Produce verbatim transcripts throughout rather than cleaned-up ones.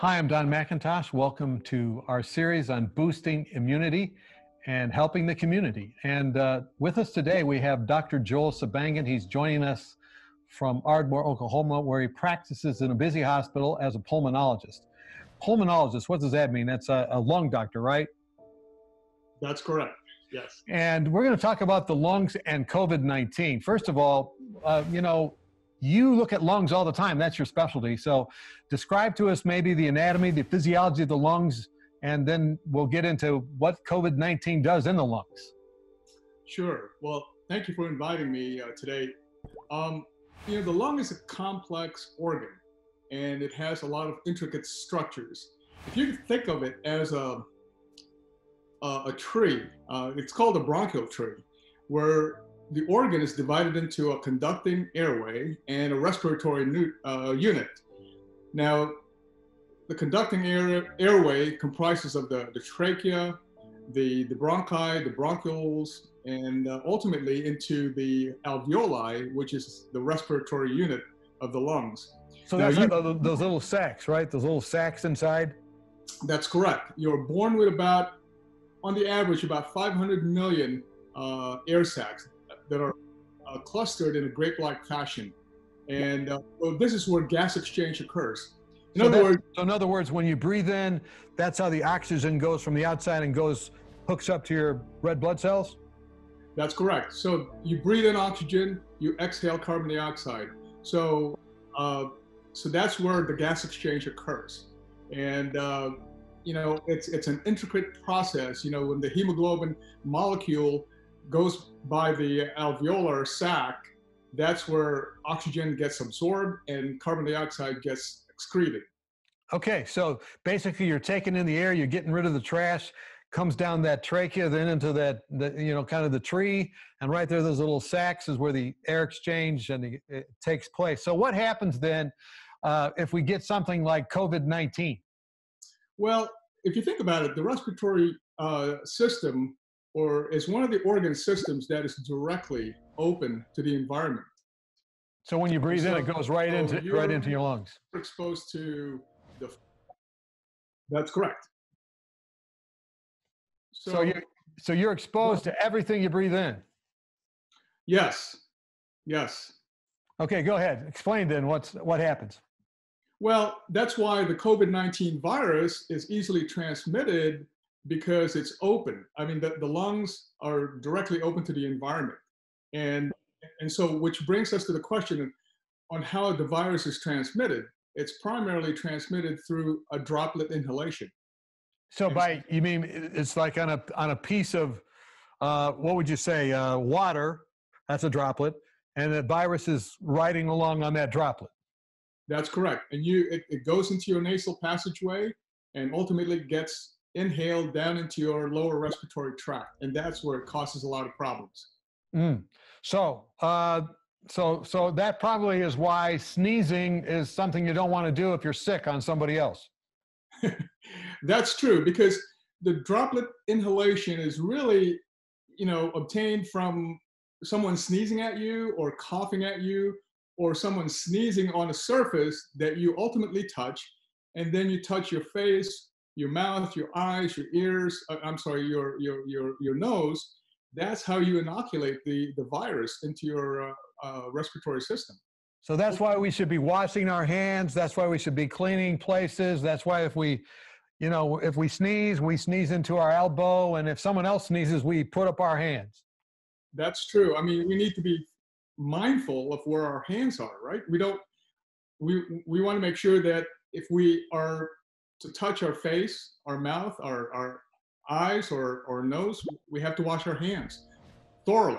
Hi, I'm Don McIntosh. Welcome to our series on boosting immunity and helping the community. And uh, with us today, we have Doctor Joel Sebangen. He's joining us from Ardmore, Oklahoma, where he practices in a busy hospital as a pulmonologist. Pulmonologist, what does that mean? That's a, a lung doctor, right? That's correct, yes. And we're going to talk about the lungs and COVID nineteen. First of all, uh, you know, you look at lungs all the time. That's your specialty. So describe to us maybe the anatomy, the physiology of the lungs, and then we'll get into what COVID nineteen does in the lungs. Sure. Well, thank you for inviting me uh, today. Um, you know, the lung is a complex organ, and it has a lot of intricate structures. If you think of it as a, a, a tree, uh, it's called a bronchial tree, where the organ is divided into a conducting airway and a respiratory nu uh, unit. Now, the conducting air airway comprises of the, the trachea, the, the bronchi, the bronchioles, and uh, ultimately into the alveoli, which is the respiratory unit of the lungs. So now, that's you, like those little sacs, right? Those little sacs inside? That's correct. You're born with about, on the average, about five hundred million uh, air sacs that are uh, clustered in a grape-like fashion. And uh, so this is where gas exchange occurs. In so other words, so in other words, when you breathe in, that's how the oxygen goes from the outside and goes, hooks up to your red blood cells? That's correct. So you breathe in oxygen, you exhale carbon dioxide. So, uh, so that's where the gas exchange occurs. And, uh, you know, it's, it's an intricate process. You know, when the hemoglobin molecule goes by the alveolar sac, that's where oxygen gets absorbed and carbon dioxide gets excreted. Okay, so basically you're taking in the air, you're getting rid of the trash, comes down that trachea, then into that, the, you know, kind of the tree, and right there, those little sacs is where the air exchange and the, it takes place. So what happens then uh, if we get something like COVID nineteen? Well, if you think about it, the respiratory uh, system or is one of the organ systems that is directly open to the environment. So when you breathe so, in, it goes right so into right into your lungs. Exposed to the. That's correct. So, so you so you're exposed to everything you breathe in. Yes. Yes. Okay, go ahead. Explain then what's what happens. Well, that's why the COVID nineteen virus is easily transmitted, because it's open. I mean, the, the lungs are directly open to the environment. And, and so, which brings us to the question on how the virus is transmitted. It's primarily transmitted through a droplet inhalation. So by, you mean it's like on a, on a piece of, uh, what would you say, uh, water, that's a droplet, and the virus is riding along on that droplet. That's correct. And you, it, it goes into your nasal passageway and ultimately gets inhaled down into your lower respiratory tract, and that's where it causes a lot of problems. Mm. So, uh, so, so that probably is why sneezing is something you don't want to do if you're sick on somebody else. That's true, because the droplet inhalation is really, you know, obtained from someone sneezing at you or coughing at you, or someone sneezing on a surface that you ultimately touch, and then you touch your face, your mouth, your eyes, your ears, uh, I'm sorry, your, your, your, your nose. That's how you inoculate the, the virus into your uh, uh, respiratory system. So that's why we should be washing our hands. That's why we should be cleaning places. That's why if we, you know, if we sneeze, we sneeze into our elbow. And if someone else sneezes, we put up our hands. That's true. I mean, we need to be mindful of where our hands are, right? We don't, we, we want to make sure that if we are to touch our face, our mouth, our, our eyes, or, or nose, we have to wash our hands thoroughly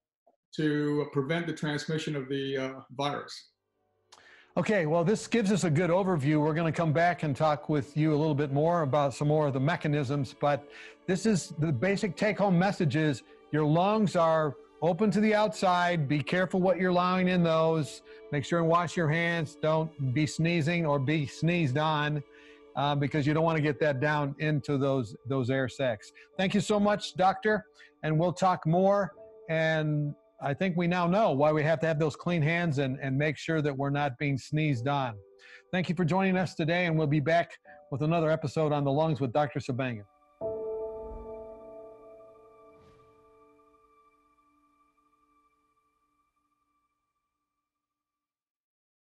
to prevent the transmission of the uh, virus. Okay, well, this gives us a good overview. We're going to come back and talk with you a little bit more about some more of the mechanisms, but this is the basic take-home message is your lungs are open to the outside. Be careful what you're allowing in those. Make sure and wash your hands. Don't be sneezing or be sneezed on uh, because you don't want to get that down into those, those air sacs. Thank you so much, doctor, and we'll talk more. And I think we now know why we have to have those clean hands and, and make sure that we're not being sneezed on. Thank you for joining us today, and we'll be back with another episode on the lungs with Doctor Sebangen.